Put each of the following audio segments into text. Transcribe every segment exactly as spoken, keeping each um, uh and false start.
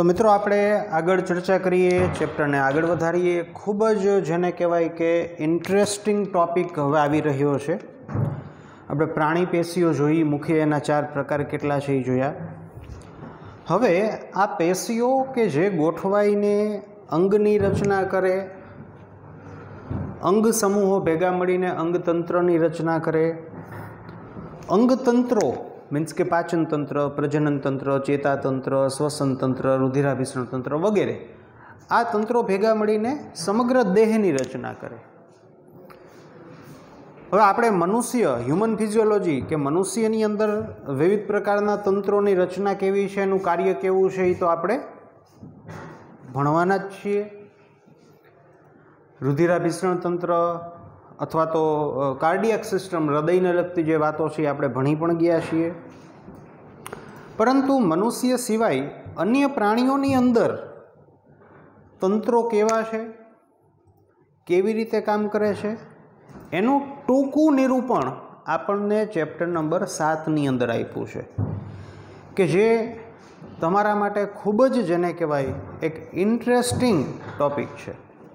तो मित्रों આપણે આગળ ચર્ચા કરીએ, ચેપ્ટરને આગળ વધારીએ। ખૂબ જ જેને કહેવાય કે ઇન્ટરેસ્ટિંગ ટોપિક હવે આવી રહ્યો છે। આપણે પ્રાણી પેશીઓ જોઈ, મુખ્ય એના ચાર પ્રકાર કેટલા છે એ જોયા। હવે આ પેશીઓ કે જે ગોઠવાઈને અંગની રચના કરે, અંગ સમૂહો ભેગા મળીને અંગતંત્રની રચના કરે। અંગતંત્રો मीन्स के पाचन तंत्र, प्रजनन तंत्र, चेतातंत्र, श्वसन तंत्र, रुधिराभिसरण तंत्र वगैरह आ तंत्रों भेगा मळीने समग्र देहनी रचना करे। हवे आपणे मनुष्य ह्यूमन फिजियोलॉजी के मनुष्यनी अंदर विविध प्रकारना तंत्रोनी रचना केवी छे, एनुं कार्य केवुं छे ए तो आपणे भणवाना ज छीए। रुधिराभिसरण तंत्र अथवा तो कार्डियक सिस्टम, हृदयने लगती जे वातो छे आपणे भणी पण गया छीए। परंतु मनुष्य सिवाय अन्य प्राणीओनी अंदर तंत्रो केवा छे, केवी रीते काम करे छे, एनुं टूंकું निरूपण आपणने चेप्टर नंबर सात नी अंदर आप्युं छे के जे तमारा माटे खूब ज जेने कहेवाय एक इंटरेस्टिंग टॉपिक छे।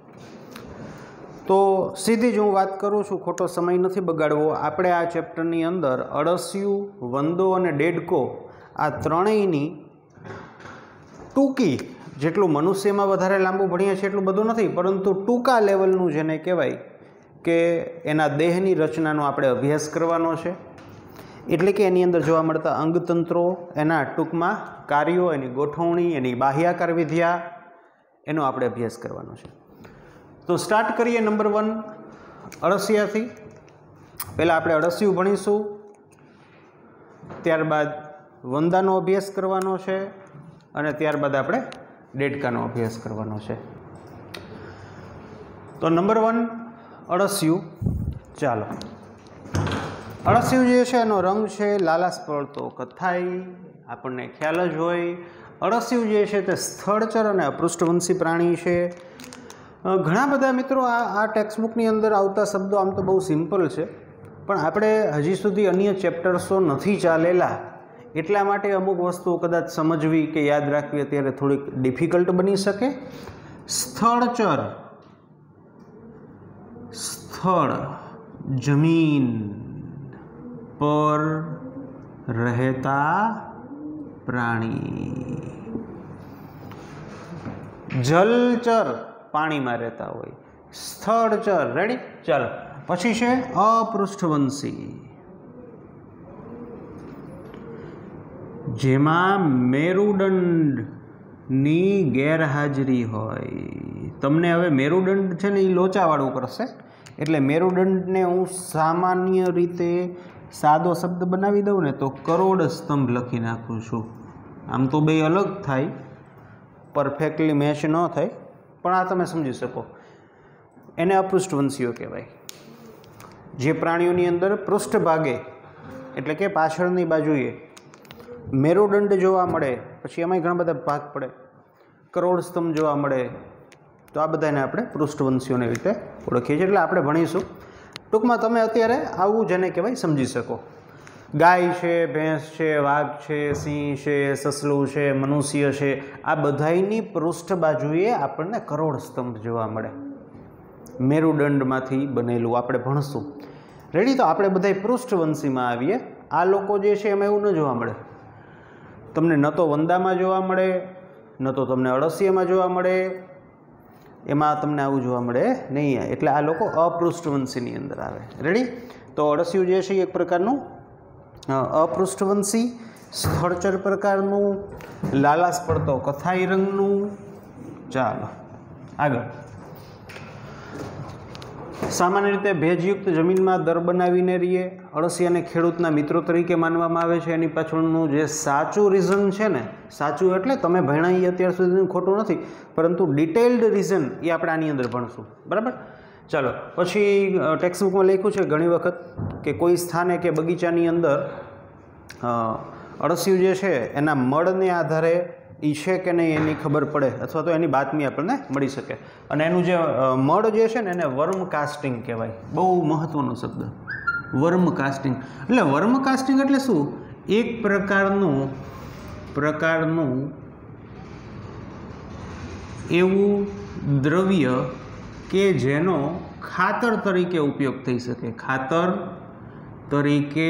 तो सीधी ज हूँ बात करूँ छूँ, खोटो समय नहीं बगाड़वो। आपणे आ चेप्टरनी अंदर अळसियुं, वंदो अने डेडको आ त्रणेयनी टूंकी, जेटલું मनुष्यमां वधारे लांबू भणीए छीए एटલું બધું નથી, परंतु टूंका लेवलનું જેને કહેવાય કે એના દેહની રચનાનો આપણે અભ્યાસ કરવાનો છે। એટલે કે એની અંદર જોવા મળતા અંગતંત્રો, એના ટૂંકમાં કાર્યો, એની ગોઠવણી, એની બાહ્યાકાર વિદ્યા, એનો આપણે અભ્યાસ કરવાનો છે। तो स्टार्ट करिए नंबर वन अळसिया थी। पहला आपणे अळसियुं भणीशुं, त्यारबाद वंदानो अभ्यास करवानो छे अने त्यारबाद आपणे डेडकानो अभ्यास करवानो छे। तो नंबर वन अळसियुं। चालो, अळसियुं जे छे एनो रंग छे लालाश पड़तो कथाई, आपणने ख्याल ज होय। अळसियुं जे छे ते स्थळचर अने अपृष्ठवंशी प्राणी छे। घणा बधा मित्रों आ आ टेक्स्टबुकनी अंदर आवता शब्दों आम तो बहुत सिम्पल है, पण आपणे हजी सुधी अन्य चेप्टर्सो नहीं चालेला, एटला माटे अमुक वस्तुओ कदाच समजवी के याद राखवी अत्यारे थोड़ी डिफिकल्ट बनी सके। स्थळचर, स्थळ जमीन पर रहता प्राणी। जलचर पानी में रहता हो। स्थळचर रेडी। चलो पछी छे अपृष्ठवंशी, जेमा मेरुदंड नी गैरहाजरी होय। तमने हवे मेरुदंड छे ने ई लोचावाळुं करशे, एटले मेरुदंड ने हूँ सामान्य रीते सादो शब्द बनावी दऊं ने तो करोड़ स्तंभ लखी नाखुं छुं। आम तो बे अलग थाय, परफेक्टली मैच न थाय, पण आ तमे समझी सको। एने अपृष्ठवंशीओ कहेवाय। जे प्राणीओनी अंदर पृष्ठभागे एटले के पाछळनी बाजुए मेरुदंड जोवा मळे, पछी एमांय घणा बधा भाग पड़े, करोड़ स्तंभ जोवा मळे, तो आ बधाने आपणे पृष्ठवंशीओने रीते ओळखीए छीए। एटले आपणे भणीशुं। टूंकमां तमे अत्यारे आवुं जेने कहेवाय समझी सको। गाय छे, भैंस छे, वाघ छे, सिंह छे, ससलुं छे, मनुष्य छे, आ बधाईनी पृष्ठ बाजुए आपणने करोड़ स्तंभ जोवा मळे। मेरुदंडमांथी बनेલું આપણે ભણશું। રેડી। તો આપણે બધાય પૃષ્ઠવંશીમાં આવીએ। આ લોકો જે છે એમાં એવું ન જોવા મળે તમને, ન તો વંદામાં જોવા મળે, ન તો તમને અળસિયામાં જોવા મળે, એમાં તમને આવું જોવા મળે નહીં। એટલે આ લોકો અપૃષ્ઠવંશીની અંદર આવે। રેડી। તો અળસિયું જે છે એક પ્રકારનું अपृष्ठवंशी, स्थळचर प्रकारનું, लालाश पड़तो कथाई रंगનું। चालो आगळ। सामान्य रीते भेजयुक्त जमीन में दर बनावीने रहीए। अळसियाने खेडूतना मित्रों तरीके मानवामां आवे छे। एनी पाछळनुं जे साचुं रीजन छे ने, साचुं एटले तमे भण्या ई अत्यार सुधीनुं खोटुं नथी, परंतु डिटेल्ड रीजन ए आपणे आनी अंदर भणशुं। बराबर। चलो पछी टेक्स्टबुक में लख्युं छे घणी वखत के कोई स्थाने के बगीचानी अंदर अळसियुं जे छे एना मळने आधारे ई छे के नहीं एनी खबर पड़े, अथवा तो एनी बातमी आपणे मळी शके। अने एनुं जे मळ जे छे ने एने वर्म कास्टिंग कहेवाय। बहु महत्वनो शब्द वर्म कास्टिंग। એટલે વર્મ કાસ્ટિંગ એટલે શું? એક પ્રકારનું પ્રકારનું એવું દ્રવ્ય કે જેનો ખાતર તરીકે ઉપયોગ થઈ શકે, ખાતર તરીકે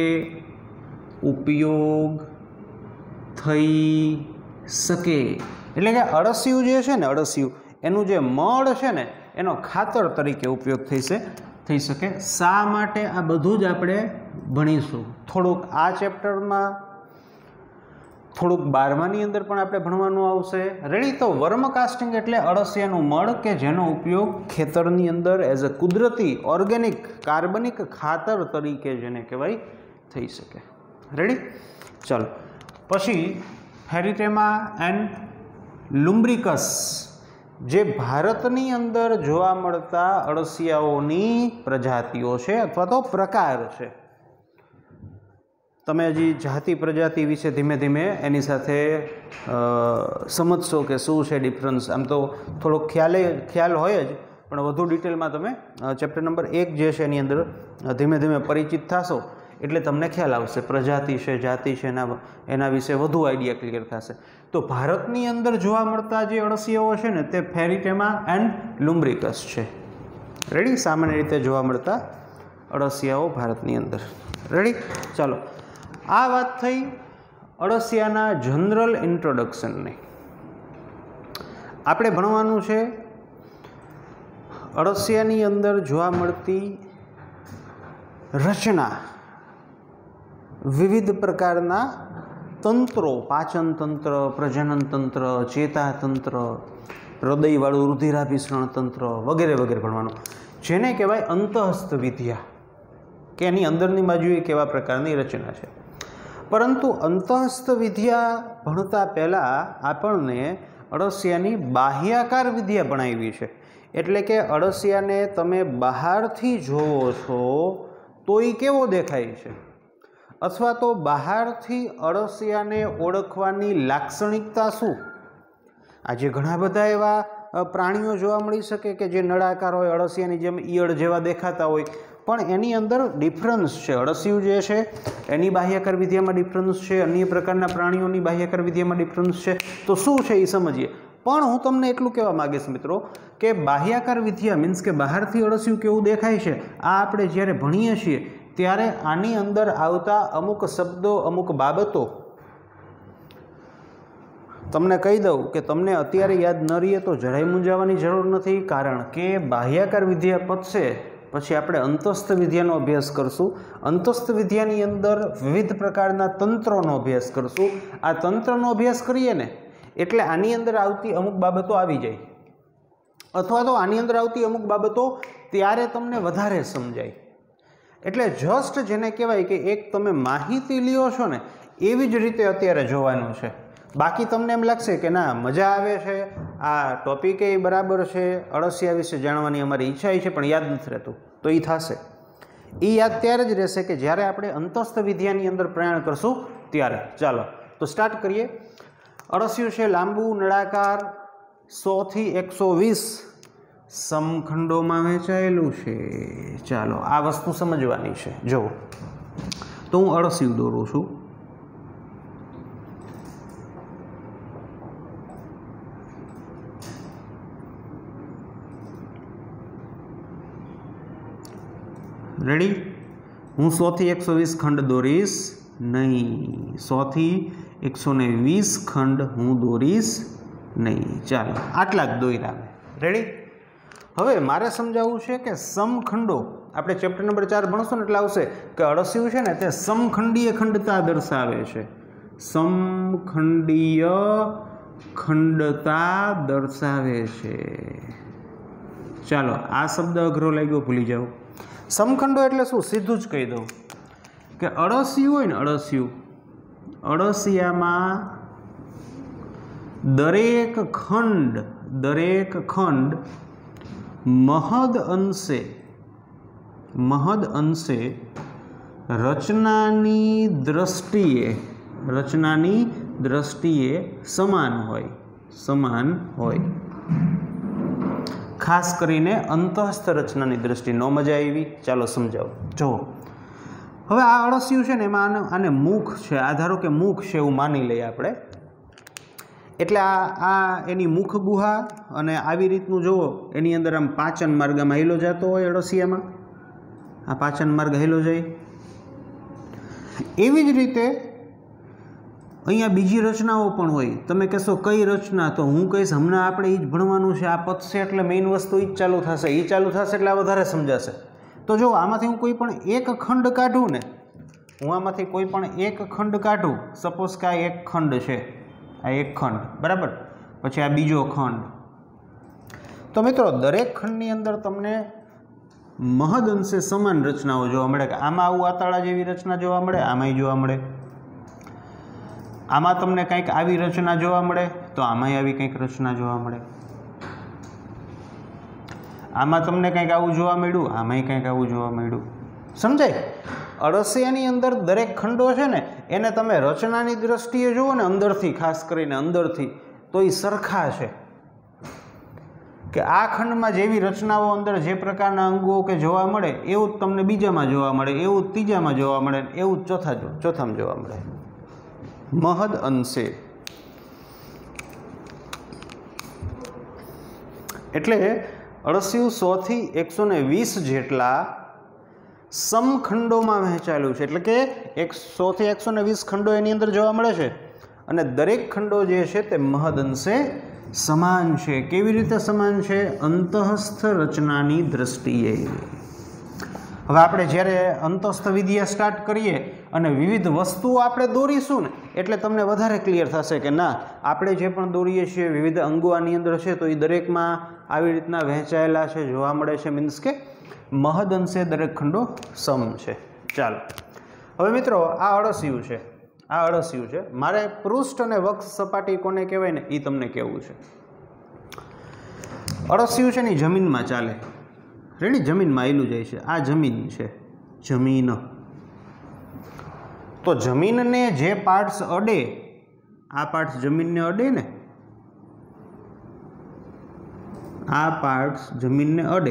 ઉપયોગ થઈ શકે, એટલે કે અળસિયું જે છે ને, અળસિયું એનું જે મળ છે ને એનો ખાતર તરીકે ઉપયોગ થઈ છે થઈ શકે. શા માટે આ બધું જ આપણે ભણીશું. થોડુંક આ ચેપ્ટરમાં, થોડુંક બારમાની અંદર પણ આપણે ભણવાનું આવશે. રેડી? તો વર્મ કાસ્ટિંગ એટલે અળસિયાનું મળ કે જેનો ઉપયોગ ખેતરની અંદર એઝ અ કુદરતી ઓર્ગેનિક કાર્બનિક ખાતર તરીકે જેને કહેવાય થઈ શકે. રેડી? ચાલો પછી ફેરિટેમા એન્ડ લુમ્બ્રિકસ, જે ભારતની અંદર જોવા મળતા અળસિયાઓની પ્રજાતિઓ છે અથવા તો પ્રકાર છે. તમે હજી જાતિ પ્રજાતિ વિશે ધીમે ધીમે એની સાથે સમજશો કે શું છે ડિફરન્સ. આમ તો થોડોક ખ્યાલે ખ્યાલ હોય જ, પણ વધુ ડિટેલમાં તમે ચેપ્ટર નંબર એક જે છે એની અંદર ધીમે ધીમે પરિચિત થશો એટલે તમને ખ્યાલ આવશે. પ્રજાતિ છે, જાતિ છે, એના એના વિશે વધુ આઈડિયા ક્લિયર થશે. તો ભારતની અંદર જોવા મળતા જે અળસિયાઓ છે ને તે ફેરિટેમા એન્ડ લુમ્બ્રિકસ છે. રેડી? સામાન્ય રીતે જોવા મળતા અળસિયાઓ ભારતની અંદર. રેડી? ચાલો, આ વાત થઈ અળસિયાના જનરલ ઇન્ટ્રોડક્શનની. આપણે ભણવાનું છે અળસિયાની અંદર જોવા મળતી રચના, વિવિધ પ્રકારના તંત્રો, પાચન તંત્ર, પ્રજનન તંત્ર, ચેતાતંત્ર, હૃદયવાળું રુધિરાભિસરણ તંત્ર વગેરે વગેરે ભણવાનું, જેને કહેવાય અંતઃસ્થ વિદ્યા, કે એની અંદરની બાજુએ કેવા પ્રકારની રચના છે. પરંતુ અંતઃસ્થ વિદ્યા ભણતા પહેલાં આપણને અળસિયાની બાહ્યાકાર વિદ્યા ભણાવી છે. એટલે કે અળસિયાને તમે બહારથી જોવો છો તો એ કેવો દેખાય છે, અથવા તો બહારથી અળસિયાને ઓળખવાની લાક્ષણિકતા શું. આજે ઘણા બધા એવા પ્રાણીઓ જોવા મળી શકે કે જે નળાકાર હોય, અળસિયાની જેમ ઈયળ જેવા દેખાતા હોય, પણ એની અંદર ડિફરન્સ છે. અળસિયું જે છે એની બાહ્યાકાર વિદ્યામાં ડિફરન્સ છે, અન્ય પ્રકારના પ્રાણીઓની બાહ્યાકાર વિદ્યામાં ડિફરન્સ છે. તો શું છે એ સમજીએ. પણ હું તમને એટલું કહેવા માગીશ મિત્રો કે બાહ્યાકાર વિદ્યા મીન્સ કે બહારથી અળસિયું કેવું દેખાય છે, આ આપણે જ્યારે ભણીએ છીએ ત્યારે આની અંદર આવતા અમુક શબ્દો, અમુક બાબતો તમને કહી દઉં કે તમને અત્યારે યાદ ન રહીએ તો જરાય મૂંઝાવાની જરૂર નથી. કારણ કે બાહ્યાકાર વિદ્યા પતશે પછી આપણે અંતસ્થ વિદ્યાનો અભ્યાસ કરશું. અંતસ્થ વિદ્યાની અંદર વિવિધ પ્રકારના તંત્રોનો અભ્યાસ કરશું. આ તંત્રનો અભ્યાસ કરીએ ને એટલે આની અંદર આવતી અમુક બાબતો આવી જાય, અથવા તો આની અંદર આવતી અમુક બાબતો ત્યારે તમને વધારે સમજાય. એટલે જસ્ટ જેને કહેવાય કે એક તમે માહિતી લ્યો છો ને એવી જ રીતે અત્યારે જોવાનું છે. બાકી તમને એમ લાગશે કે ના મજા આવે છે, આ ટોપિક એ બરાબર છે, અળસિયા વિશે જાણવાની અમારી ઈચ્છા છે, પણ યાદ નથી રહેતું. તો એ થશે. એ યાદ ત્યારે જ રહેશે કે જ્યારે આપણે અંતસ્થ વિદ્યાની અંદર પ્રયાણ કરશું ત્યારે. ચાલો તો સ્ટાર્ટ કરીએ. અળસિયું છે લાંબુ, નળાકાર, સોથી એકસો વીસ સમખંડોમાં વહેંચાયેલું છે. ચાલો આ વસ્તુ સમજવાની છે. જુઓ, તો હું અળસિયું દોરું છું. રેડી? હું સોથી એકસો વીસ ખંડ દોરીશ નહીં. સોથી એકસો ને વીસ ખંડ હું દોરીશ નહીં. ચાલો આટલા જ દોર્યા મેં. રેડી? હવે મારે સમજાવવું છે કે સમખંડો, આપણે ચેપ્ટર નંબર ચાર ભણશું ને એટલે આવશે કે અળસિયું છે ને તે સમખંડીય ખંડતા દર્શાવે છે. સમખંડીય ખંડતા દર્શાવે છે. ચાલો આ શબ્દ અઘરો લાગ્યો, ભૂલી જાઓ. સમખંડો એટલે શું? સીધું જ કહી દઉં કે અળસિયું હોય ને, અળસિયું, અળસિયામાં દરેક ખંડ દરેક ખંડ મહદ અંશે મહદ અંશે રચનાની દ્રષ્ટિએ રચનાની દ્રષ્ટિએ સમાન હોય સમાન હોય ખાસ કરીને અંતઃસ્થ રચનાની દ્રષ્ટિએ. નો મજા આવી? ચાલો સમજાવો. જો હવે આ અળસિયું છે ને એમાં આને મુખ છે, આ ધારો કે મુખ છે એવું માની લઈએ આપણે. એટલે આ આ એની મુખ ગુહા અને આવી રીતનું જુઓ એની અંદર આમ પાચન માર્ગ આમ હાલ્યો જતો હોય અળસિયામાં, આ પાચન માર્ગ હાલ્યો જાય. એવી જ રીતે અહીંયા બીજી રચનાઓ પણ હોય. તમે કહેશો કઈ રચના? તો હું કહીશ હમણાં આપણે એ જ ભણવાનું છે. આ પતશે એટલે મેઇન વસ્તુ એ જ ચાલુ થશે, એ ચાલુ થશે એટલે આ વધારે સમજાશે. તો જો આમાંથી હું કોઈ પણ એક ખંડ કાઢું ને, હું આમાંથી કોઈ પણ એક ખંડ કાઢું, સપોઝ કે આ એક ખંડ છે, આ એક ખંડ બરાબર, પછી આ બીજો ખંડ. તો મિત્રો દરેક ખંડની અંદર તમને મહદ અંશે સમાન રચનાઓ જોવા મળે. કે આમાં આવું આતાળા જેવી રચના જોવા મળે, આમાંય જોવા મળે. આમાં તમને કંઈક આવી રચના જોવા મળે તો આમાંય આવી કંઈક રચના જોવા મળે. આમાં તમને કંઈક આવું જોવા મળ્યું, આમાંય કંઈક આવું જોવા મળ્યું. સમજાય? અળસિયાની અંદર દરેક ખંડો છે ને એને તમે રચનાની દ્રષ્ટિએ જુઓ ને, અંદરથી, ખાસ કરીને અંદરથી, તો એ સરખા છે. કે આ ખંડમાં જેવી રચનાઓ અંદર જે પ્રકારના અંગો કે જોવા મળે એવું જ તમને બીજામાં જોવા મળે, એવું જ ત્રીજામાં જોવા મળે, એવું જ ચોથા ચોથામાં જોવા મળે. મહદ અંશે. એટલે અળસિયું સો થી એકસો ને વીસ જેટલા સમખંડોમાં વહેંચાયેલું છે. એટલે કે એક સો થી એકસો ને વીસ ખંડો એની અંદર જોવા મળે છે અને દરેક ખંડો જે છે તે મહદ અંશે સમાન છે. કેવી રીતે સમાન છે? અંતઃસ્થ રચનાની દ્રષ્ટિએ. હવે આપણે જ્યારે અંતઃસ્થ વિદ્યા સ્ટાર્ટ કરીએ અને વિવિધ વસ્તુઓ આપણે દોરીશું ને એટલે તમને વધારે ક્લિયર થશે કે ના, આપણે જે પણ દોરીએ છીએ વિવિધ અંગો આની અંદર છે તો એ દરેકમાં આવી રીતના વહેંચાયેલા છે, જોવા મળે છે. મીન્સ કે મહદ અંશે દરેક ખંડો સમ છે. ચાલો હવે મિત્રો આ અળસિયું છે, આ અળસિયું છે. મારે પૃષ્ઠ અને વક્ષ સપાટી કોને કહેવાય ને એ તમને કહેવું છે. અળસિયું છે ને જમીનમાં ચાલે. રેડી? જમીનમાં આવેલું જાય છે. આ જમીન છે, જમીન. તો જમીનને જે પાર્ટ્સ અડે, આ પાર્ટ્સ જમીનને અડે ને, આ પાર્ટ્સ જમીનને અડે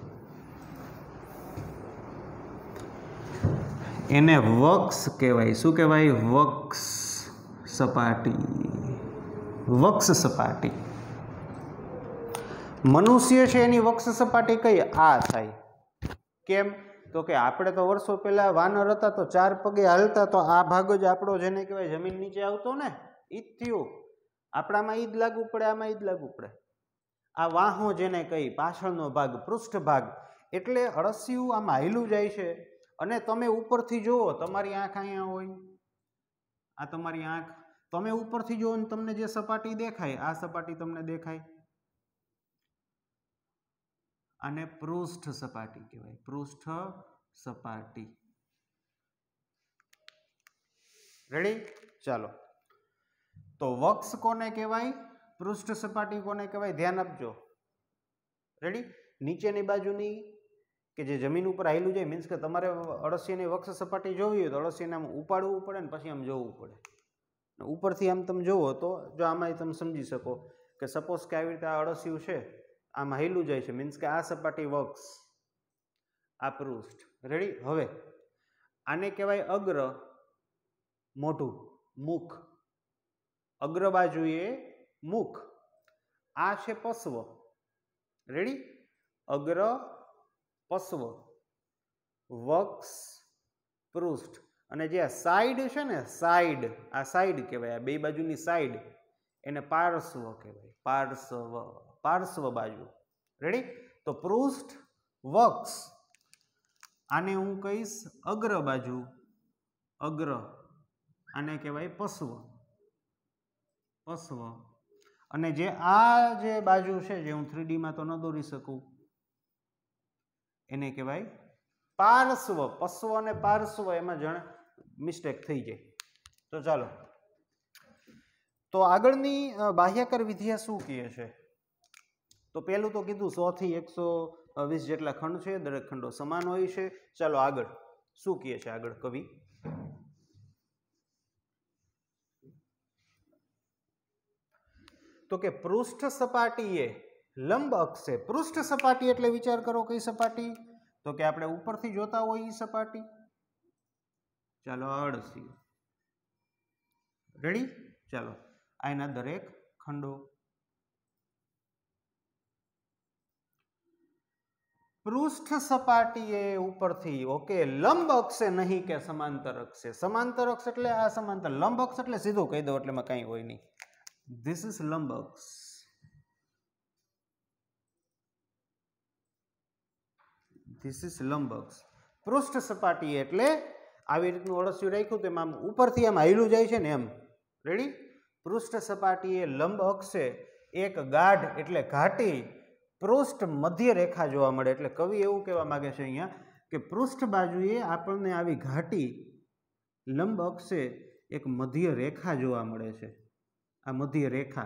એને વક્ષ કહેવાય. શું કહેવાય? વક્ષ સપાટી. વક્ષ સપાટી. મનુષ્ય છે એની વક્ષ સપાટી કઈ? આ થાય. કેમ? તો કે આપણે તો વર્ષો પહેલા વાનર હતા તો ચાર પગે હાલતા, તો આ ભાગ જ આપણો જેને કહેવાય જમીન નીચે આવતો ને, ઈ જ થયું. આપણામાં ઈ જ લાગુ પડે, આમાં ઈ જ લાગુ પડે. આ વાહો જેને કહી, પાછળનો ભાગ, પૃષ્ઠ ભાગ. એટલે અળસિયું આમાં હાલ્યું જાય છે અને તમે ઉપરથી જુઓ, તમારી આંખ અહીંયા હોય, આ તમારી આંખ, તમે ઉપરથી જુઓ ને તમને જે સપાટી દેખાય, આ સપાટી તમને દેખાય, આને પૃષ્ઠ સપાટી કહેવાય. પૃષ્ઠ સપાટી. રેડી? ચાલો, તો વક્ષ કોને કહેવાય? પૃષ્ઠ સપાટી કોને કહેવાય? ધ્યાન આપજો. રેડી? નીચેની બાજુની કે જે જમીન ઉપર હાલ્યું જાય, મીન્સ કે તમારે અળસિયાની વક્ષ સપાટી જોવી હોય તો અળસિયાને આમ ઉપાડવું પડે ને પછી આમ જોવું પડે. ઉપરથી આમ તમે જુઓ તો જો આમાં તમે સમજી શકો કે સપોઝ કે આવી રીતે આ અળસિયું છે, આમ હાલ્યું જાય છે, મીન્સ કે આ સપાટી વક્ષ, આ પૃષ્ઠ. રેડી? હવે આને કહેવાય અગ્ર, મોઢું, મુખ. અગ્ર બાજુએ મુખ. આ છે પશ્વ. રેડી? અગ્ર, પશ્વ, વક્ષ, પૃષ્ઠ. અને જે આ સાઈડ છે ને, સાઈડ, આ સાઈડ કહેવાય, આ બે બાજુની સાઈડ, એને પાર્શ્વ કહેવાય. પાર્શ્વ, પાર્શ્વ બાજુ. રેડી? તો પૃષ્ઠ, વક્ષ, આને હું કહીશ અગ્ર બાજુ, અગ્ર. આને કહેવાય પશ્વ, પશ્વ. અને જે આ જે બાજુ છે, જે હું થ્રી ડી માં તો ન દોરી શકું, એને કહેવાય પાર્શ્વ. પશ્વ અને પાર્શ્વ એમાં જણ મિસ્ટેક થઈ જાય. તો ચાલો, તો આગળની બાહ્યકર વિધ્યા શું કહે છે? તો પહેલું તો કીધું સો થી એકસો વીસ જેટલા ખંડ છે, દરેક ખંડો સમાન હોય છે. ચાલો આગળ શું કહે છે? આગળ કવિ તો કે પૃષ્ઠ સપાટીએ લંબ અક્ષે. પૃષ્ઠ સપાટી એટલે વિચાર કરો કઈ સપાટી? તો કે આપણે ઉપરથી જોતા હોય એ સપાટી. ચાલો અળસિયું. રેડી? ચાલો, આના દરેક खंडो। पृष्ठ सपाटीए उपरथी ओके लंब अक्षे नहीं के समांतर अक्षे। समांतर अक्ष એટલે આ સમાંતર, લંબ અક્ષ એટલે સીધું કહી દો એટલે માં કંઈ હોય નહીં. ધીસ ઇઝ લંબ અક્ષ. ધીસ ઇઝ લંબ અક્ષ. પૃષ્ઠ સપાટી એટલે આવી રીતનું અળસિયું રાખ્યું તો એમાં ઉપરથી આમ હાલ્યું જાય છે ને એમ. રેડી? પૃષ્ઠ સપાટીએ લંબ અક્ષે એક ગાઢ એટલે ઘાટી પૃષ્ઠ મધ્ય રેખા જોવા મળે. એટલે કવિ એવું કહેવા માંગે છે અહીંયા કે પૃષ્ઠ બાજુએ આપણને આવી ઘાટી લંબ અક્ષે એક મધ્ય રેખા જોવા મળે છે. આ મધ્ય રેખા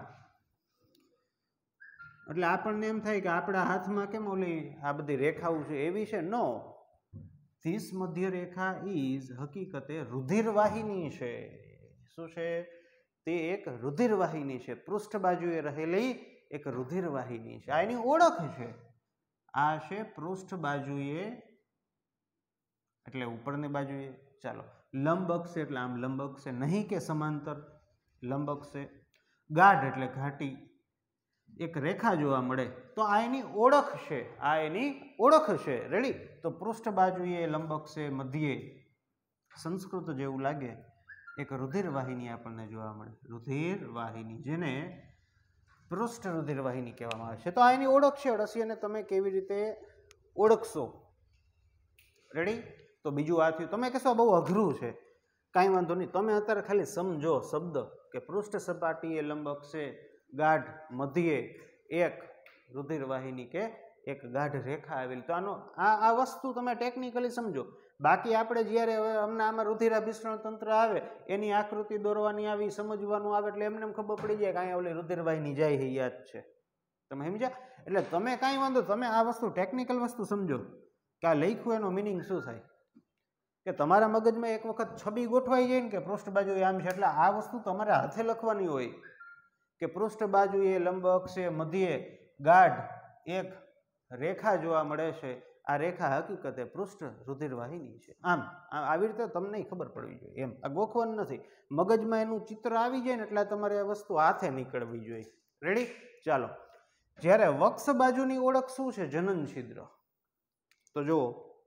એટલે આપણને એમ થાય કે આપણા હાથમાં કેમ ઓલી આ બધી રેખાઓ છે એવી છે. નો, ધીસ મધ્ય રેખા ઇઝ હકીકતે રુધિરવાહિની છે. શું છે? તે એક રુધિરવાહિની છે. પૃષ્ઠ બાજુએ રહેલી એક રુધિરવાહિની છે. આ એની ઓળખ છે. આ છે પૃષ્ઠ બાજુએ એટલે ઉપરની બાજુએ. ચાલો, લંબ અક્ષ એટલે આમ લંબ અક્ષે નહીં કે સમાંતર લંબ અક્ષે. ગાઢ એટલે ઘાટી એક રેખા જોવા મળે તો આ એની ઓળખ છે. આ એની ઓળખ છે. રેડી? તો પૃષ્ઠ બાજુએ લંબ અક્ષે મધ્યે સંસ્કૃત જેવું લાગે એક રુધિરવાહિની આપણને જોવા મળે. રુધિરવાહિની, જેને પૃષ્ઠ રુધિરવાહિની કહેવામાં આવે છે. તો આ એની ઓળખ છે. અળસિયાને તમે કેવી રીતે ઓળખશો? રેડી? તો બીજું આ થયું. તમે કહેશો બહુ અઘરું છે. કાંઈ વાંધો નહીં, તમે અત્યારે ખાલી સમજો શબ્દ કે પૃષ્ઠ સપાટીએ લંબ અક્ષે ગાઢ મધ્યે એક રુધિરવાહિની કે એક ગાઢ રેખા આવેલી. તો આનો આ આ વસ્તુ તમે ટેકનિકલી સમજો. બાકી આપણે જ્યારે હવે અમને આમાં રુધિરાભિસરણ તંત્ર આવે એની આકૃતિ દોરવાની આવી સમજવાનું આવે એટલે એમને ખબર પડી જાય કે અહીંયા ઓલી રુધિરવાહિની જાય છે યાદ છે. તમે સમજ્યા? એટલે તમે કાંઈ વાંધો, તમે આ વસ્તુ ટેકનિકલ વસ્તુ સમજો કે આ લખ્યું એનો મિનિંગ શું થાય. કે તમારા મગજમાં એક વખત છબી ગોઠવાઈ જાય ને કે પૃષ્ઠ બાજુ આમ છે એટલે આ વસ્તુ તમારે હાથે લખવાની હોય કે પૃષ્ઠ બાજુએ લંબ અક્ષે મધ્યે ગાઢ એક રેખા જોવા મળે છે. આ રેખા હકીકતે પૃષ્ઠ રુધિરવાહિની છે. આમ આવી રીતે તમને ખબર પડવી જોઈએ. એમ આ ગોખવાનું નથી. મગજમાં એનું ચિત્ર આવી જાય ને એટલે તમારે આ વસ્તુ હાથે નીકળવી જોઈએ. રેડી? ચાલો, જ્યારે વક્ષ બાજુની ઓળખ શું છે? જનન છિદ્ર. તો જુઓ,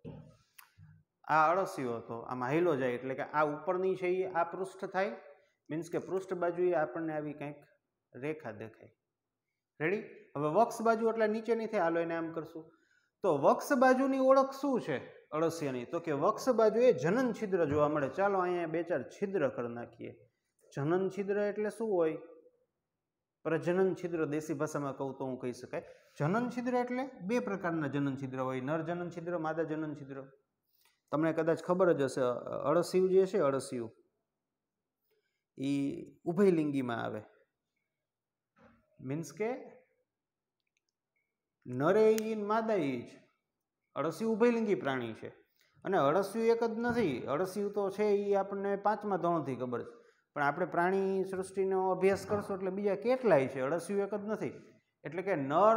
આ અળસિયો હતો, આમાં હાલ્યો જાય એટલે કે આ ઉપરની છે એ આ પૃષ્ઠ થાય. મીન્સ કે પૃષ્ઠ બાજુએ આપણને આવી કંઈક રેખા દેખાય. રેડી? હવે વક્ષ બાજુ એટલે નીચેની થાય. હાલો એને આમ કરશું તો વક્ષ બાજુની ઓળખ શું છે અળસિયાની? તો કે વક્ષ બાજુએ જનન છિદ્ર જોવા મળે. ચાલો અહીંયા બે ચાર છિદ્ર કરી નાખીએ. જનન છિદ્ર એટલે શું હોય? પ્રજનન છિદ્ર. દેશી ભાષામાં કહું તો હું કહી શકાય. જનન છિદ્ર એટલે બે પ્રકારના જનન છિદ્ર હોય. નર જનન છિદ્ર, માદા જનન છિદ્ર. તમને કદાચ ખબર જ હશે. અળસિયું જે છે, અળસિયું એ ઉભયલિંગીમાં આવે. મીન્સ કે નરે ઈ માદા ઈ જ. અળસિયું ઉભયલિંગી પ્રાણી છે. અને અળસિયું એક જ નથી. અળસિયું તો છે એ આપણને પાંચમા ધોરણથી ખબર છે. પણ આપણે પ્રાણી સૃષ્ટિનો અભ્યાસ કરશો એટલે બીજા કેટલાય છે. અળસિયું એક જ નથી. એટલે કે નર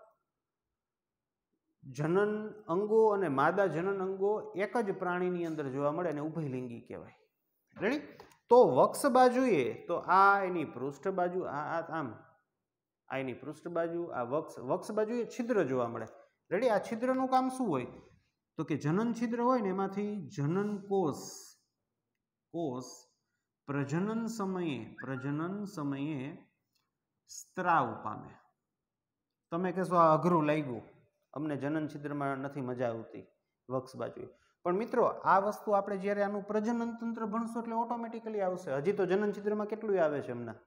જનન અંગો અને માદા જનન અંગો એક જ પ્રાણીની અંદર જોવા મળે અને ઉભયલિંગી કહેવાય. રેડી? તો વક્ષ બાજુએ તો આ એની પૃષ્ઠ બાજુ, આ આમ આ એની પૃષ્ઠ બાજુ, આ વક્ષ વક્ષ બાજુએ છિદ્ર જોવા મળે. રેડી? આ છિદ્રનું કામ શું હોય? તો કે જનન છિદ્ર હોય ને એમાંથી જનન કોષ કોષ પ્રજનન સમયે પ્રજનન સમયે સ્ત્રાવ પામે. તમે કહેશો આ અઘરું લાગ્યું, અમને જનન છિદ્રમાં નથી મજા આવતી વક્ષ બાજુએ. પણ મિત્રો, આ વસ્તુ આપણે જ્યારે આનું પ્રજનન તંત્ર ભણશું એટલે ઓટોમેટિકલી આવશે. હજી તો જનન છિદ્રમાં કેટલું આવે છે હમણાં.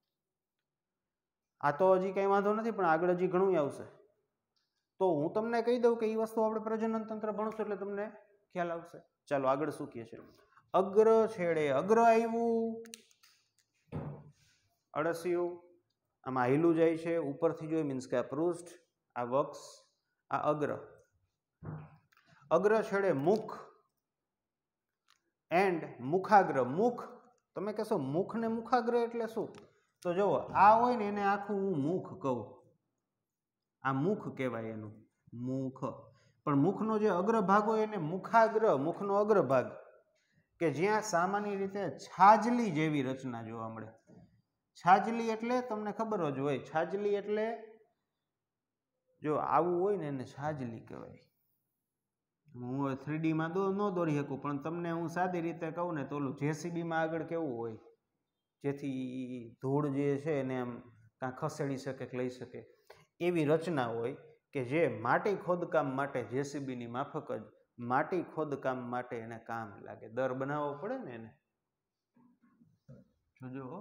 આ તો હજી કંઈ વાંધો નથી, પણ આગળ હજી ઘણું આવશે. તો હું તમને કહી દઉં કે એ વસ્તુ આપણે પ્રજનન તંત્ર ભણશું એટલે તમને ખ્યાલ આવશે. ચાલો આગળ શું કહે છે? અગ્ર છેડે અગ્ર આવ્યું અળસિયું, આમાં હાલ્યું જાય છે ઉપરથી જોઈ. મીન્સ કે આ પૃષ્ઠ, આ વક્ષ, આ અગ્ર. અગ્ર છેડે મુખ એન્ડ મુખાગ્ર. મુખ, તમે કહેશો મુખ ને મુખાગ્ર એટલે શું? તો જુઓ, આ હોય ને એને આખું હું મુખ કહું. આ મુખ કહેવાય, એનું મુખ. પણ મુખનો જે અગ્રભાગ હોય એને મુખાગ્ર, મુખનો અગ્રભાગ, કે જ્યાં સામાન્ય રીતે છાજલી જેવી રચના જોવા મળે. છાજલી એટલે તમને ખબર જ હોય, છાજલી એટલે જો આવું હોય ને એને છાજલી કહેવાય. હું હવે થ્રી ડીમાં દો ન દોરી શકું, પણ તમને હું સાદી રીતે કહું ને તો ઓલું જેસીબીમાં આગળ કેવું હોય, જેથી ધૂળ જે છે એને આમ કાં ખસેડી શકે કે લઈ શકે, એવી રચના હોય કે જે માટી ખોદકામ માટે જેસીબીની માફક જ માટી ખોદકામ માટે એને કામ લાગે. દર બનાવવો પડે ને એને. જોજો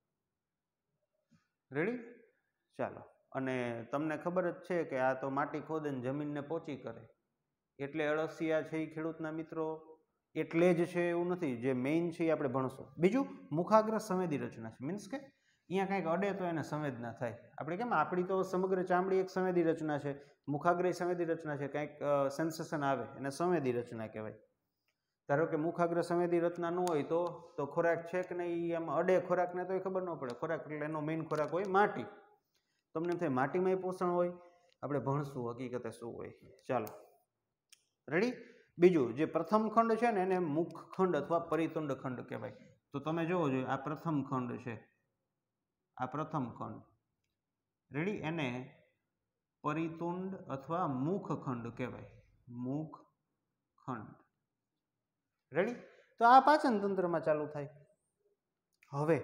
રેડી. ચાલો, અને તમને ખબર જ છે કે આ તો માટી ખોદે ને જમીનને પોચી કરે, એટલે અળસિયા છે એ ખેડૂતના મિત્રો એટલે જ છે એવું નથી. જે મેઇન છે એ આપણે ભણશું. બીજું મુખાગ્ર સંવેદી રચના છે, મીન્સ કે અહીંયા કંઈક અડે તો એને સંવેદના થાય. આપણે કેમ આપણી તો સમગ્ર ચામડી એક સંવેદી રચના છે, મુખાગ્ર સંવેદી રચના છે, કંઈક સેન્સેશન આવે એને સંવેદી રચના કહેવાય. ધારો કે મુખાગ્ર સંવેદી રચના ન હોય તો તો ખોરાક છે કે નહીં એમ અડે ખોરાકને તો એ ખબર ન પડે. ખોરાક એટલે એનો મેઇન ખોરાક હોય માટી. તમને એમ થાય માટીમાંય પોષણ હોય, આપણે ભણશું હકીકતે શું હોય. ચાલો રેડી. બીજું જે પ્રથમ ખંડ છે ને એને મુખ ખંડ અથવા પરિતુંડ ખંડ કહેવાય. તો તમે જોવો જોઈએ આ પ્રથમ ખંડ છે, આ પ્રથમ ખંડ રેડી, એને પરિતુંડ અથવા મુખ ખંડ કહેવાય. મુખ ખંડ રેડી. તો આ પાચન તંત્રમાં ચાલુ થાય. હવે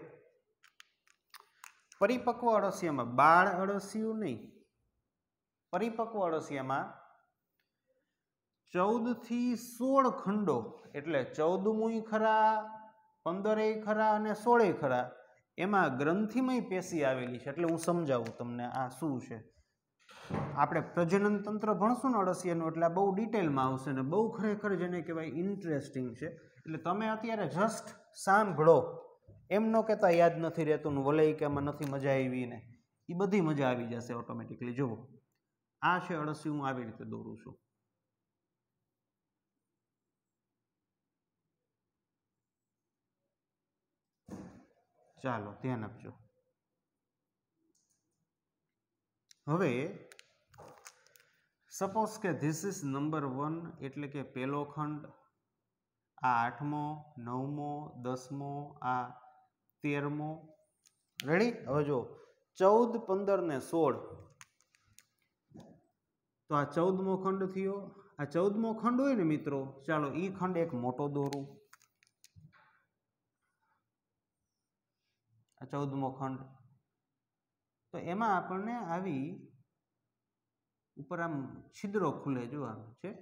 પરિપક્વ અળસિયામાં, બાળ અળસિયું નહીં, પરિપક્વ અળસિયામાં ચૌદ થી સોળ ખંડો, એટલે ચૌદમુય ખરા, પંદરેય ખરા અને સોળેય ખરા, એમાં ગ્રંથિમય પેશી આવેલી છે. એટલે હું સમજાવું તમને આ શું છે. આપણે પ્રજનન તંત્ર ભણશું ને અળસિયાનું, એટલે આ બહુ ડિટેલમાં આવશે ને બહુ ખરેખર જેને કહેવાય ઇન્ટરેસ્ટિંગ છે. એટલે તમે અત્યારે જસ્ટ સાંભળો, એમ ન કહેતા યાદ નથી રહેતું ને વલય કે એમાં નથી મજા આવી ને, એ બધી મજા આવી જશે ઓટોમેટિકલી. જુઓ આ છે અળસિયું, હું આવી રીતે દોરું છું. ચાલો ધ્યાન આપજો. હવે સપોઝ કે ધીસ ઇઝ નંબર વન, એટલે કે પહેલો ખંડ, આ આઠમો, નવમો, દસમો, આ તેરમો. રેડી. હવે જો ચૌદ, પંદર ને સોળ, તો આ ચૌદમો ખંડ થયો. આ ચૌદમો ખંડ હોય ને મિત્રો, ચાલો ઈ ખંડ એક મોટો દોરું. આ ચૌદમો ખંડ, તો એમાં આપણને આવી ઉપર આમ છિદ્રો ખુલે. જો આમ છે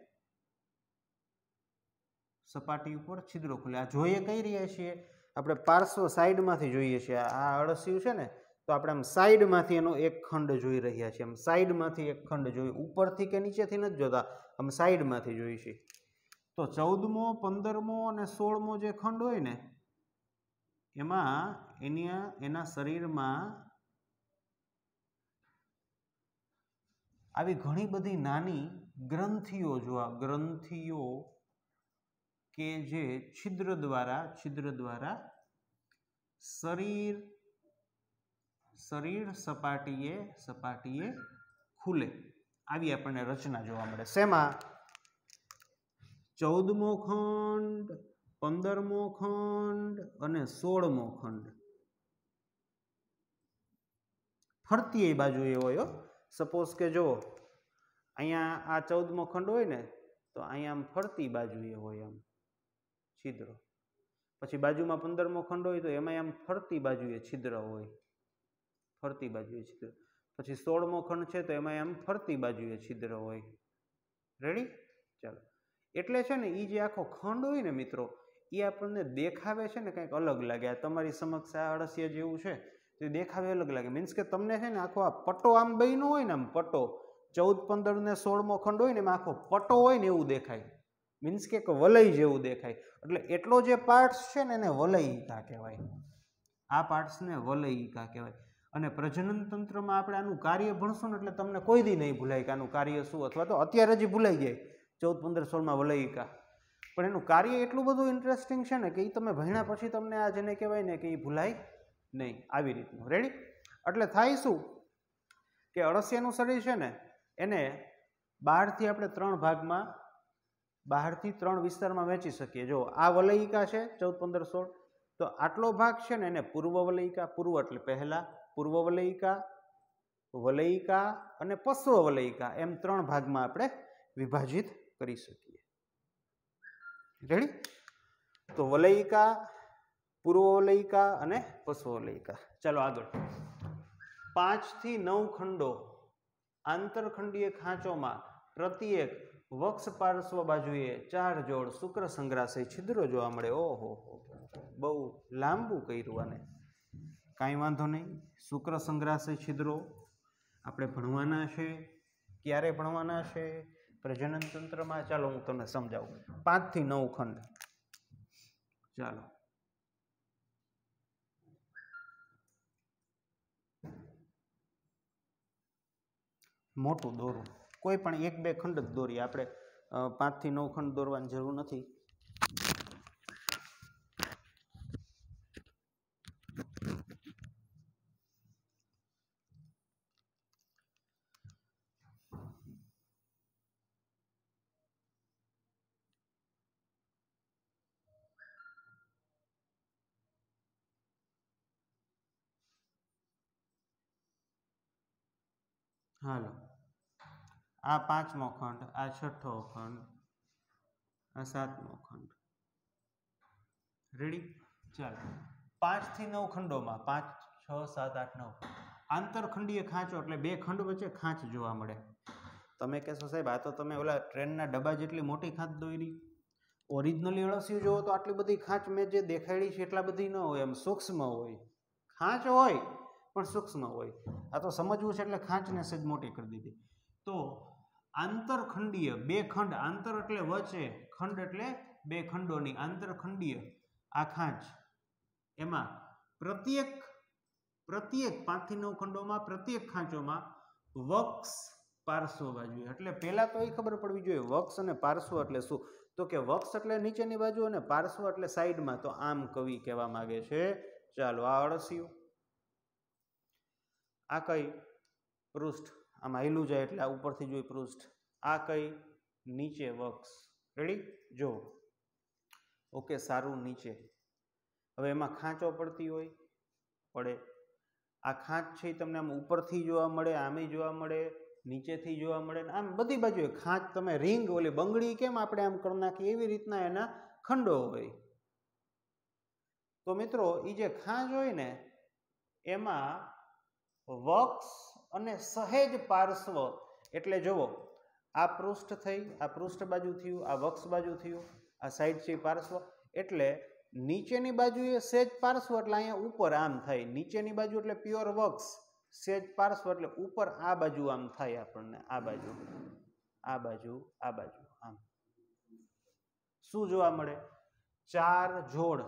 સપાટી ઉપર છિદ્રો ખુલે. આ જોઈએ કઈ રહ્યા છીએ આપણે? પાર્શ્વ સાઈડમાંથી જોઈએ છીએ. આ અળસિયું છે ને, તો આપણે આમ સાઈડમાંથી એનો એક ખંડ જોઈ રહ્યા છીએ. આમ સાઈડમાંથી એક ખંડ જોઈ, ઉપરથી કે નીચેથી નથી જોતા, આમ સાઈડમાંથી જોઈએ છીએ. તો ચૌદમો, પંદરમો અને સોળમો જે ખંડ હોય ને, એમાં એની એના શરીરમાં આવી ઘણી બધી નાની ગ્રંથિઓ જોવા, ગ્રંથિઓ કે જે છિદ્ર દ્વારા છિદ્ર દ્વારા શરીર શરીર સપાટીએ સપાટીએ ખુલે. આવી આપણને રચના જોવા મળે. શેમાં? ચૌદમો ખંડ, પંદરમો ખંડ અને સોળમો ખંડ. ફરતી એ બાજુ એ હોય. સપોઝ કે જો અહીંયા આ ચૌદમો ખંડ હોય ને, તો અહીંયા આમ ફરતી બાજુ એ હોય આમ છિદ્ર. પછી બાજુમાં પંદરમો ખંડ હોય તો એમાં આમ ફરતી બાજુએ છિદ્ર હોય, ફરતી બાજુએ છિદ્ર. પછી સોળમો ખંડ છે તો એમાં આમ ફરતી બાજુએ છિદ્ર હોય. રેડી. ચાલો, એટલે છે ને એ જે આખો ખંડ હોય ને મિત્રો, એ આપણને દેખાવે છે ને કંઈક અલગ લાગે. આ તમારી સમક્ષ આ અળસિયા જેવું છે તો એ દેખાવે અલગ લાગે. મીન્સ કે તમને છે ને આખો આ પટ્ટો આમ બન્યો હોય ને, આમ પટ્ટો ચૌદ, પંદર ને સોળમો ખંડ હોય ને એમાં આખો પટ્ટો હોય ને એવું દેખાય. મીન્સ કે વલય જેવું દેખાય. એટલે એટલો જે પાર્ટ્સ છે ને એને વલયિકા કહેવાય. આ પાર્ટ્સને વલયિકા કહેવાય. અને પ્રજનન તંત્રમાં આપણે આનું કાર્ય ભણશું ને એટલે તમને કોઈ દી નહીં ભૂલાય કે આનું કાર્ય શું, અથવા તો અત્યારે જ ભૂલાઈ જાય ચૌદ, પંદર, સોળમાં વલયિકા. પણ એનું કાર્ય એટલું બધું ઇન્ટરેસ્ટિંગ છે ને કે એ તમે ભણ્યા પછી તમને આ જેને કહેવાય ને કે એ ભૂલાય નહીં. આવી રીતનું. રેડી. એટલે થાય શું કે અળસિયાનું શરીર છે ને એને બહારથી આપણે ત્રણ ભાગમાં, બહારથી ત્રણ વિસ્તારમાં વહેંચી શકીએ. જો આ વલયિકા છે ચૌદ, પંદર, સોળ, તો આટલો ભાગ છે ને એને પૂર્વવલયિકા, પૂર્વ એટલે પહેલા, પૂર્વવલયિકા, વલયિકા અને પશ્વવલયિકા એમ ત્રણ ભાગમાં આપણે વિભાજિત કરી શકીએ. રેડી? તો વલયિકા, પૂર્વવલયિકા અને પશ્વવલયિકા. ચાલો આગળ. પાંચ થી નવ ખંડો આંતરખંડીય ખાંચોમાં પ્રત્યેક વક્ષ પાર્શ્વ બાજુએ ચાર જોડ શુક્ર સંગ્રાશય છિદ્રો જોવા મળે. ઓહો, બહુ લાંબુ કર્યું આને. કાંઈ વાંધો નહીં. શુક્ર સંગ્રાશય છિદ્રો આપણે ભણવાના છે. ક્યારે ભણવાના છે? પ્રજનન તંત્રમાં. ચાલો હું તમને સમજાવું. પાંચ થી નવ ખંડ. ચાલો મોટું દોરું, કોઈ પણ એક બે ખંડ જ દોરીએ આપણે. પાંચ થી નવ ખંડ દોરવાની જરૂર નથી. હાલો, આ પાંચમો ખંડ, આ છઠ્ઠો ખંડ, આ સાતમો ખંડ. રેડી? ચાલો, પાંચ થી નવ ખંડોમાં પાંચ, છ, સાત, આઠ, નવ આંતરખંડીય ખાંચો એટલે બે ખંડ વચ્ચે ખાંચ જોવા મળે. તમે કહેશો સાહેબ આ તો તમે ઓલા ટ્રેનના ડબ્બા જેટલી મોટી ખાંચ દોરી. ઓરિજિનલી અળસિયું જોવો તો આટલી બધી ખાંચ મેં જે દેખાડી છે એટલા બધી ન હોય, એમ સૂક્ષ્મ હોય. ખાંચ હોય પણ સૂક્ષ્મ હોય. આ તો સમજવું છે એટલે ખાંચને સજ મોટી કરી દીધી. તો આંતરખંડીય બે ખંડ, આંતર એટલે વચ્ચે, ખંડ એટલે બે ખંડોની આંતરખંડીય આ ખાંચ, એમાં પ્રત્યેક પ્રત્યેક પાંચ થી નવ ખંડોમાં પ્રત્યેક ખાંચોમાં વક્ષ પાર્શ્વ બાજુ, એટલે પહેલા તો એ ખબર પડવી જોઈએ વક્ષ અને પાર્શ્વ એટલે શું. તો કે વક્ષ એટલે નીચેની બાજુ અને પાર્શ્વ એટલે સાઈડમાં. તો આમ કવિ કહેવા માંગે છે. ચાલો, આ અળસિયું, આ કઈ પૃષ્ઠ, આમાં હેલું જાય એટલે આ ઉપરથી જોઈ પૃષ્ઠ, આ કઈ નીચે વક્ષ. રેડી? જો ઓકે, સારું. નીચે હવે એમાં ખાંચો પડતી હોય, પડે. આ ખાંચ છે એ તમને આમ ઉપરથી જોવા મળે, આમે જોવા મળે, નીચેથી જોવા મળે, આમ બધી બાજુએ ખાંચ. તમે રીંગ ઓલી બંગડી કેમ આપણે આમ કરી નાખીએ એવી રીતના એના ખંડો હોય. તો મિત્રો એ જે ખાંચ હોય ને એમાં વક્ષ અને સહેજ પાર્શ્વ એટલે જુઓ, આ પૃષ્ઠ થઈ, આ પૃષ્ઠ બાજુ થયું, આ વક્ષ બાજુ થયું, આ સાઈડ છે પાર્શ્વ. એટલે નીચેની બાજુએ સહેજ પાર્શ્વ એટલે અહીંયા ઉપર આમ થાય. નીચેની બાજુ એટલે પ્યોર વક્ષ, સહેજ પાર્શ્વ એટલે ઉપર આ બાજુ આમ થાય આપણને. આ બાજુ, આ બાજુ, આ બાજુ આમ શું જોવા મળે? ચાર જોડ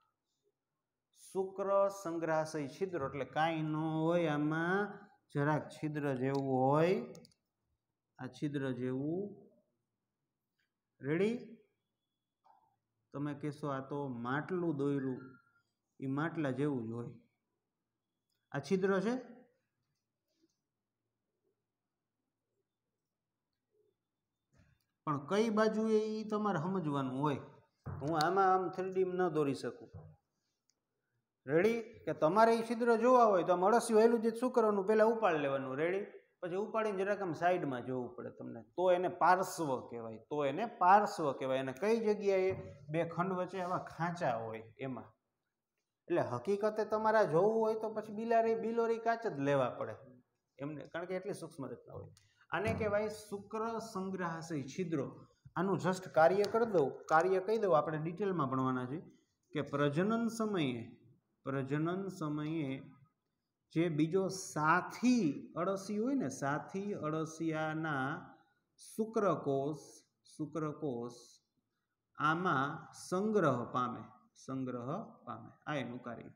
શુક્ર સંગ્રાશય છિદ્રો. એટલે કાંઈ ન હોય આમાં, જરાક છિદ્ર જેવું હોય, આ છિદ્ર જેવું. રેડી? તમે કહેશો આ તો માટલું દોર્યું, એ માટલા જેવું જ હોય. આ છિદ્ર છે. પણ કઈ બાજુએ એ તમારે સમજવાનું હોય. હું આમાં આમ થ્રીડી ન દોરી શકું. રેડી? કે તમારે એ છિદ્ર જોવા હોય તો આમ અળસિયું હેલું જ શું કરવાનું? પહેલાં ઉપાડી લેવાનું. રેડી? પછી ઉપાડીને જરાક આમ સાઈડમાં જોવું પડે તમને. તો એને પાર્શ્વ કહેવાય. તો એને પાર્શ્વ કહેવાય. અને કઈ જગ્યાએ? બે ખંડ વચ્ચે આવા ખાંચા હોય એમાં. એટલે હકીકતે તમારે જોવું હોય તો પછી બિલારી બિલોરી કાચ જ લેવા પડે એમને, કારણ કે એટલી સૂક્ષ્મ રચના હોય. આને કહેવાય શુક્ર સંગ્રાશય છિદ્રો. આનું જસ્ટ કાર્ય કરી દઉં, કાર્ય કહી દઉં, આપણે ડિટેલમાં ભણવાના છે કે પ્રજનન સમયે પ્રજનન સમયે જે બીજો સાથી અળસિયું હોય ને, સાથી અળસિયાના શુક્રકોષ શુક્રકોષ આમાં સંગ્રહ પામે, સંગ્રહ પામે. આ એનું કાર્ય.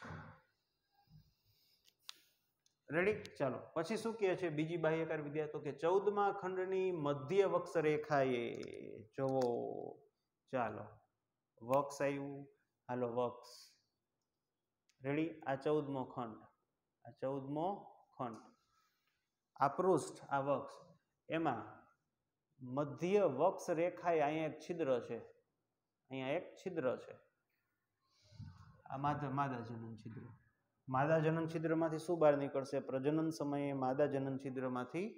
રેડી? ચાલો, પછી શું કહે છે બીજી બાહ્યકાર વિદ્યા? તો કે ચૌદમા ખંડની મધ્ય વક્ષ રેખાએ જુઓ. ચાલો, વક્ષ આવ્યું. હાલો, વક્ષ. રેડી? આ ચૌદમો ખંડ, આ ચૌદમો ખંડ, આ પૃષ્ઠ, આ વક્ષ. એમાં મધ્ય વક્ષ રેખાએ અહીંયા એક છિદ્ર છે, અહીંયા એક છિદ્ર છે. આ માદા માદા જનન છિદ્ર. માદા જનન છિદ્રમાંથી શું બહાર નીકળશે? પ્રજનન સમયે માદા જનન છિદ્રમાંથી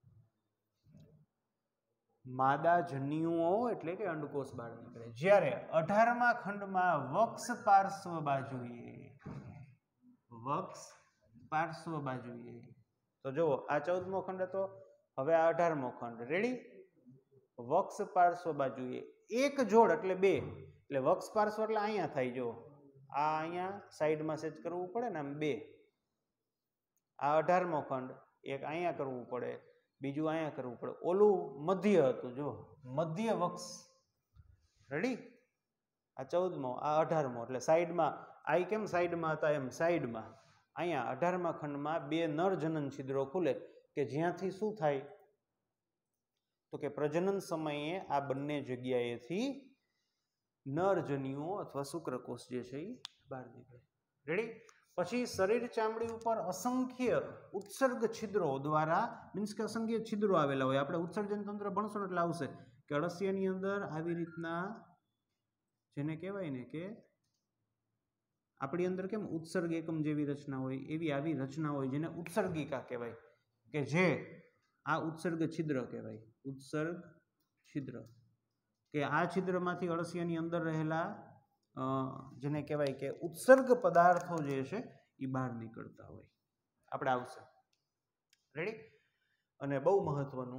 માદા જન્યુઓ એટલે કે અંડકોષ બહાર નીકળે. જ્યારે અઢારમા ખંડમાં વક્ષ પાર્શ્વ બાજુએ વક્ષ પાર્શ્વ બાજુએ તો જુઓ આ ચૌદમો ખંડ હતો, હવે આ અઢારમો ખંડ. રેડી? વક્ષ પાર્શ્વ બાજુએ એક જોડ એટલે બે, એટલે વક્ષ પાર્શ્વ એટલે અહીંયા થાય. જો આ અહીંયા સાઈડમાં સેજ કરવું પડે ને, આમ બે. આ અઢારમો ખંડ, એક અહીંયા કરવું પડે, બીજું અહીંયા કરવું પડે. ઓલું મધ્ય હતું, જો મધ્ય વક્ષ. રેડી? આ ચૌદમો, આ અઢારમો, એટલે સાઈડમાં આ કેમ સાઈડમાં હતા એમ સાઈડમાં અહીંયા અઢારમા ખંડમાં બે નર જનન છિદ્રો ખુલે કે જ્યાંથી શું થાય તો કે પ્રજનન સમયે આ બંને જગ્યાએથી નરજન્યુઓ અથવા શુક્રકોષ જે છે એ બહાર નીકળે. રેડી? પછી શરીર ચામડી ઉપર અસંખ્ય ઉત્સર્ગ છિદ્રો દ્વારા, મીન્સ કે અસંખ્ય છિદ્રો આવેલા હોય. આપણે ઉત્સર્જન તંત્ર ભણશો એટલે આવશે કે અળસિયાની અંદર આવી રીતના જેને કહેવાય ને કે આપણી અંદર કેમ ઉત્સર્ગ એકમ જેવી રચના હોય એવી આવી રચના હોય જેને ઉત્સર્ગિકા કહેવાય, કે જે આ ઉત્સર્ગ છિદ્ર કહેવાય. ઉત્સર્ગ છિદ્ર કે આ છિદ્રમાંથી અળસિયાની અંદર રહેલા જેને કહેવાય કે ઉત્સર્ગ પદાર્થો જે છે એ બહાર નીકળતા હોય. આપણે આવશે. રેડી? અને બહુ મહત્વનું,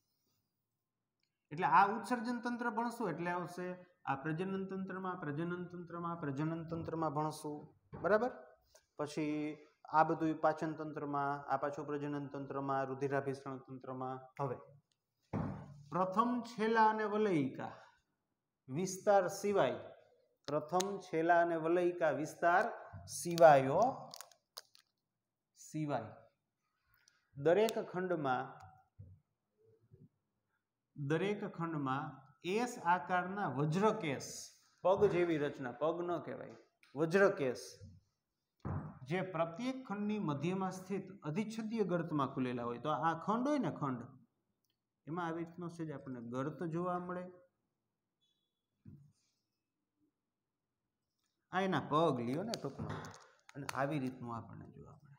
એટલે આ ઉત્સર્જન તંત્ર ભણશું એટલે આવશે આ પ્રજનન તંત્રમાં પ્રજનન તંત્રમાં પ્રજનન તંત્રમાં ભણશું. બરાબર? પછી આ બધું પાચન તંત્રમાં, આ પાછું પ્રજનન તંત્રમાં, રુધિરાભિસરણ તંત્રમાં. હવે પ્રથમ છેલા અને વલયિકા વિસ્તાર સિવાય પ્રથમ છેલા અને વલયિકા વિસ્તાર સિવાયો સિવાય દરેક ખંડમાં દરેક ખંડમાં એસ આકારના વજ્રકેશ, પગ જેવી રચના, પગ ન કહેવાય, વજ્રકેશ જે પ્રત્યેક ખંડની મધ્યમાં સ્થિત અધિચ્છદીય ગર્તમાં ખુલેલા હોય. તો આ ખંડ હોય ને, ખંડ એમાં આવી રીતનો છે આપણને ગર્ત જોવા મળે. આ એના પગ લ્યો ને ટૂંકમાં, અને આવી રીતનું આપણને જોવા મળે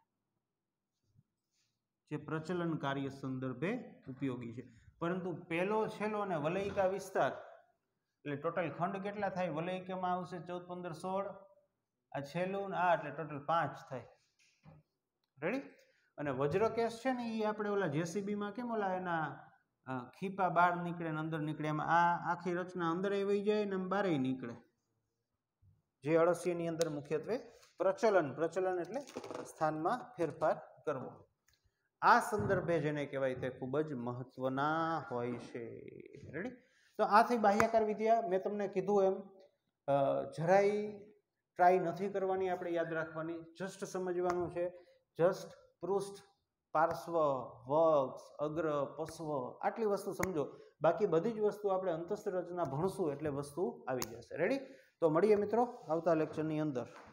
જે પ્રચલન કાર્ય સંદર્ભે ઉપયોગી છે. પરંતુ પેલો છેલ્લો અને વલયિકા વિસ્તાર એટલે ટોટલ ખંડ કેટલા થાય? વલયિકામાં આવશે ચૌદ પંદર સોળ, આ છેલ્લું આ એટલે ટોટલ પાંચ થાય. રેડી? અને વજ્રકેશ છે ને એ આપણે ઓલા જેસીબીમાં કેમ ઓલા એના ખીપા બહાર નીકળે ને અંદર નીકળે, એમાં આ આખી રચના અંદર વહી જાય ને બહાર નીકળે. જે અળસિયાની અંદર મુખ્યત્વે પ્રચલન, પ્રચલન એટલે સ્થાનમાં ફેરફાર કરવો. આ સંદર્ભે જેને કહેવાય તે ખૂબ જ મહત્વના હોય છે. રેડી? તો આથી બાહ્યાકાર વિદ્યા મેં તમને કીધું એમ જરાય ટ્રાય નથી કરવાની, આપણે યાદ રાખવાની, જસ્ટ સમજવાનું છે. જસ્ટ પૃષ્ઠ, પાર્શ્વ, વક્ષ, અગ્ર, પશ્વ આટલી વસ્તુ સમજો. બાકી બધી જ વસ્તુ આપણે અંતસ્થ રચના ભણશું એટલે વસ્તુ આવી જશે. રેડી? તો મળીએ મિત્રો આવતા લેક્ચરની અંદર.